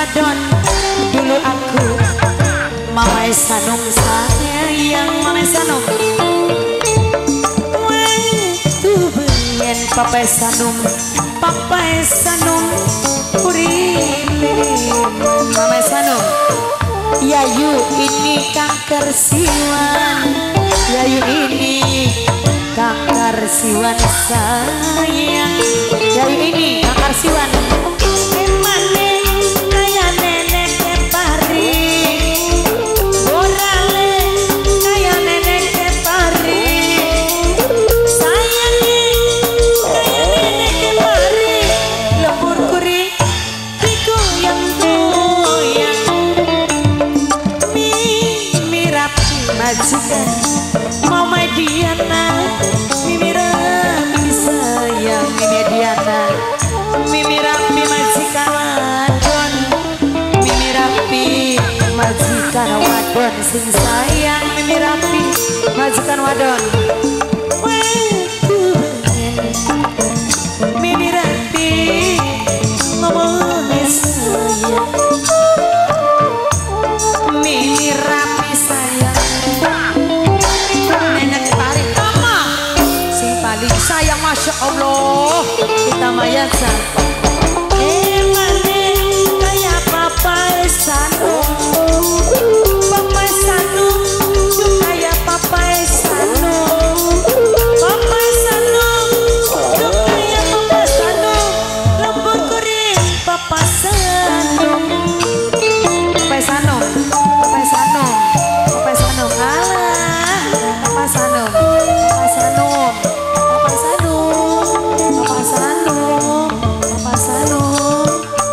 wadon. Dulu aku Mama Sanum sayang Mama Sanum. Waktu bengen Papa Sanum uripe Mama Sanum. Yayu ini kanker siwan, Yayu ini kanker siwan sayang, Yayu ini kanker siwan. Emane kaya nenek kepari, borale kaya nenek kepari, sayangnya kaya nenek kepari, lembur kuri digoyang goyang, Mimi Rapi majikan Mama Diana, Mimi Rapi sayang Mimi Diana, Mimi Rapi majikan wadon, Mimi Rapi majikan wadon sing sayang, Mimi Rapi majikan wadon. Mimi Rapi ngomongnya sayang, Mimi Rapi sayang. Nenek Pari Tama sing paling sayang, Masya Allah kita mayatsan. Emane kaya Papa Sanum, Papa Sanum tuh kaya Papa Sanum, Papa Sanum tuh kaya Papa Sanum, lembur kuring Papa Sanum, Papa Sanum, Papa Sanum, Papa Sanum, alah Papa Sanum, Papa Sanum, Papa Sanum, Papa Sanum, Papa Sanum.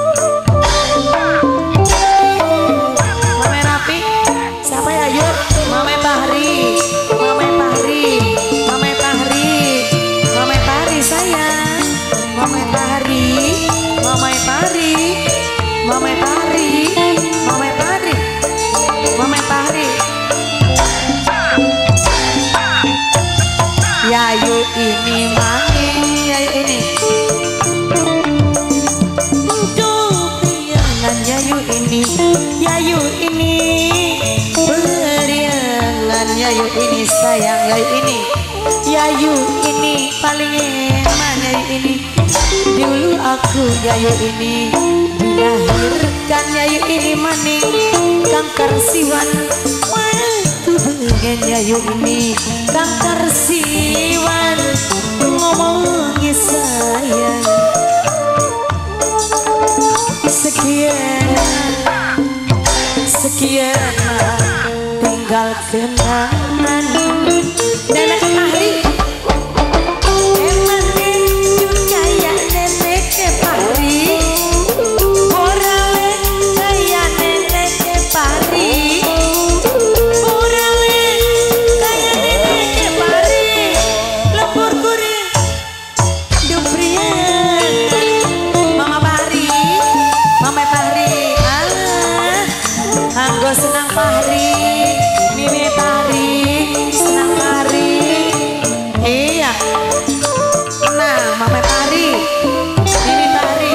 Mama Rapi, siapa ya yuk? Mama Bahri, Mama Bahri, Mama Bahri, Mama Bahri sayang, Mama Bahri, Mama Bahri, Mama Bahri, Mama Bahri, Mama Bahri. Yayu ini maning, Yayu ini. Beriangan Yayu ini, Yayu ini. Beriangan Yayu ini sayang, Yayu ini. Yayu ini paling eman, Yayu ini. Dulu aku Yayu ini dilahirkan, Yayu ini maning kanker siwan. Waktu bengen Yayu ini kanker siwan, ngomongnya sayang. Sekian tinggal kenangan. Nenek Ahli emane kaya nenek Pari, borale kaya nenek Pari, borale kaya nenek Pari, lembur kuring duprian Mama Bahri, Mama Bahri, anggo senang Bahri, Mimi Bahri senang Bahri. Iya, nah Mama Bahri, Mimi Bahri,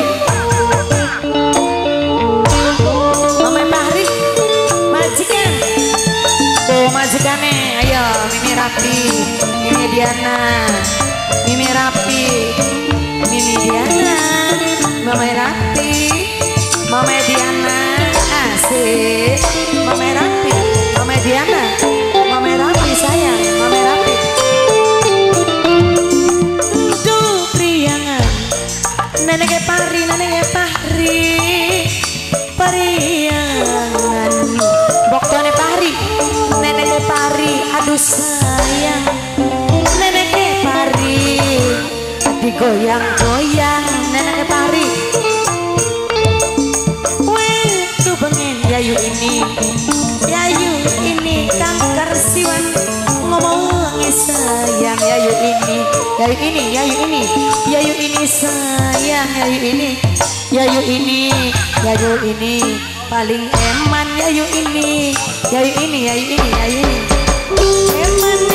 Mama Bahri majikan, tuh majikannya, ayo Mimi Rapi, Mimi Diana, Mimi Rapi, Mimi Diana, Mama Rapi, Mama Diana, asik, Mama Rapi, Mama Diana, Mama Rapi sayang, Mama Rapi. Duh priangan, nenek Pari, nenek Pari, priangan, boktone Pari, nenek Pari, aduh sayang, nenek Pari, digoyang-goyang, nenek Pari. Waktu bengen Yayu ini kanker siwan, ngomongnya sayang. Yayu ini, Yayu ini, Yayu ini, Yayu ini sayang, Yayu ini, Yayu ini, Yayu ini paling eman, Yayu ini, Yayu ini, Yayu ini, Yayu ini eman.